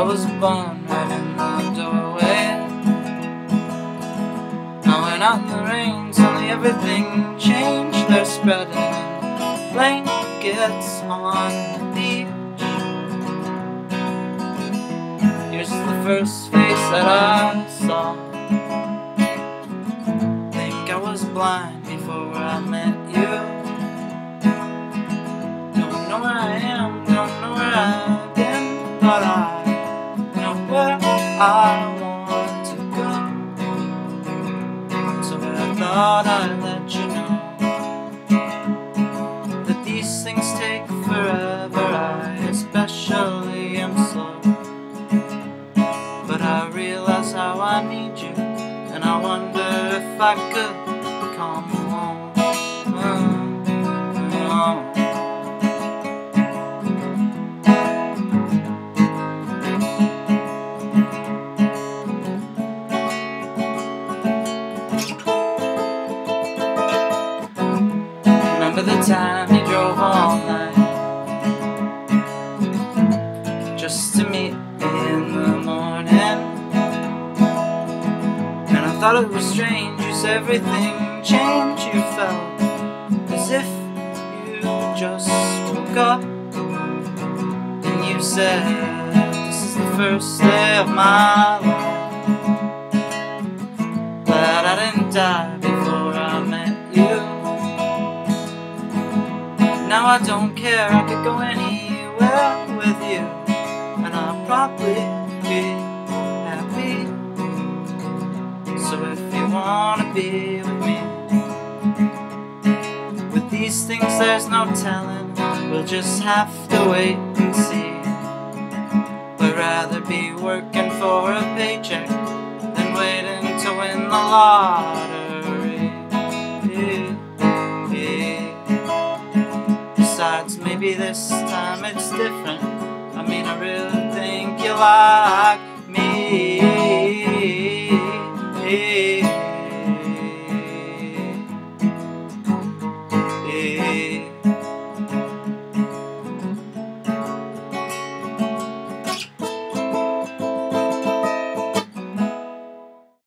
was born right in the doorway. Now we're not in the rain, suddenly everything changed. They're spreading blankets on the beach. Here's the first face that I saw. Think I was blind before I met you. Don't know where I am, don't know where I've been, but I know where I want to go. So I thought I'd let you know that these things take forever. I especially am slow, but I realize how I need you, and I wonder if I could come home. Remember the time you drove all night just to meet me in the morning? And I thought it was strange, you said everything changed. You felt as if you just woke up, and you said, this is the first day of my life. Glad I didn't die before I met you. Now I don't care, I could go anywhere with you, and I'll probably be happy. So if you wanna be with me, with these things there's no telling, we'll just have to wait and see. I'd rather be working for a paycheck than waiting to win the lottery. Besides, maybe this time it's different. I mean, I really think you like